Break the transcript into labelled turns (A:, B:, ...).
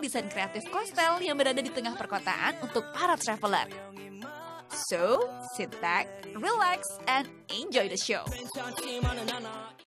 A: desain kreatif kostel yang berada di tengah perkotaan untuk para traveler. So, sit back, relax, and enjoy the show.